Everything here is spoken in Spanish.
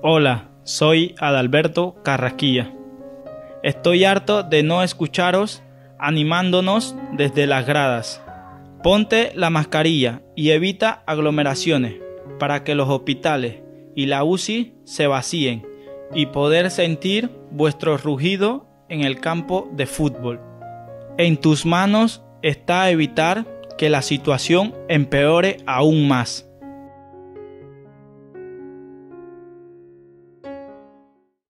Hola, soy Adalberto Carrasquilla. Estoy harto de no escucharos animándonos desde las gradas. Ponte la mascarilla y evita aglomeraciones para que los hospitales y la UCI se vacíen y poder sentir vuestro rugido en el campo de fútbol. En tus manos está evitar que la situación empeore aún más.